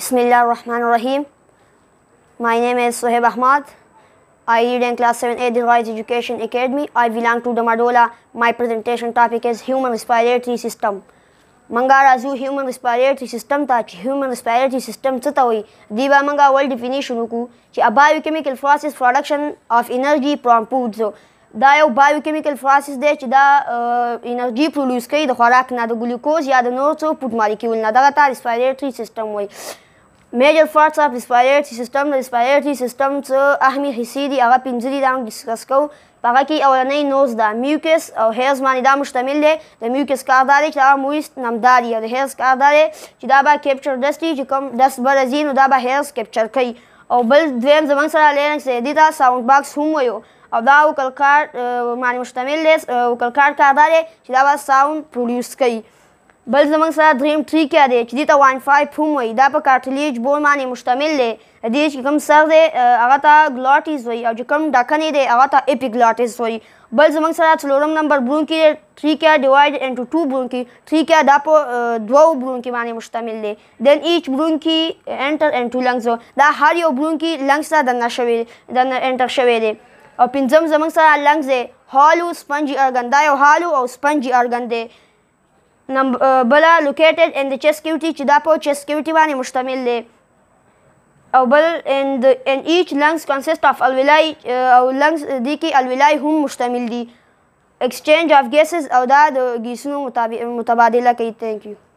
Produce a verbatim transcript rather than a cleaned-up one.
Bismillah ar-Rahman ar-Rahim. My name is Sohaib Ahmad. I read in class seven A, the Rise Education Academy. I belong to the Madola. My presentation topic is human respiratory system. Mangara zu human respiratory system ta human respiratory system tatawi. Diba manga world definition ku chi a biochemical process production of energy from food. So da یو biochemical process دی چې دا انرژي پروډیوس کوي د خوراک نه، د ګلوکوز یا د نور څه فوډ مالیکول نه. دغه ته ریسپایریټري سیسټم وایي. میجر پارټس اف ریسپایریټري سیسټم. د ریسپایریټري سیسټم څه اهمي حصې دي هغه پنځه دي، دا موږ ډسکس کوو. په هغه کې اولنی نوز ده میوکس او هیرز باندې دا مشتمل دی. د میوکس کار دا دی چې هغه مویست نمدار وي، او د هیرز کار دا دی چې دا به کیپچر ډسټ وي، چې کوم ډسټ به راځي نو دا به هیرز کیپچر کوي. او بل دویم زموږ سره لینکس دی، دې ته ساوند باکس هم وایو، او دا وکل کارډ باندې مشتمل دی. وکل کارډ کار دا دی چې دا به ساوند پروډیوس کوي. بل زموږ سره دریم ټریکیا دی چې دې ته وان فایف هم وایي. دا په کارټلیج بون باندې مشتمل دی. دې چې کوم سر دی هغه ته ګلاټیز وایي، او چې کوم ډکنې دی هغه ته اپیګلاټیز وایي. بل زموږ سره څلورم نمبر برونکي دی، ټریکیا ډیوایډ انټو ټو برونکي. ټریکیا دا په دوو برونکي باندې مشتمل دی. دین ایچ برونکي انټر انټو لنګز. دا هر یو برونکي لنګز ته دننه شوی دننه انټر شوی دی. او پنځم زموږ سره لنګز دی، هالو سپنجي ارګن. دا یو هالو او سپنجي ارګن دی. بله لوکیټډ ان د چیسټ کیوټي چې دا په چیسټ کیوټي باندې مشتمل دی. او بل ان ان ایچ لنګز کنسسټ اف الویلای، او لنګز دې کې الویلای هم مشتمل دي. ایکسچینج اف ګیسز، او دا د ګیسونو متبادله کوي. تھینک یو.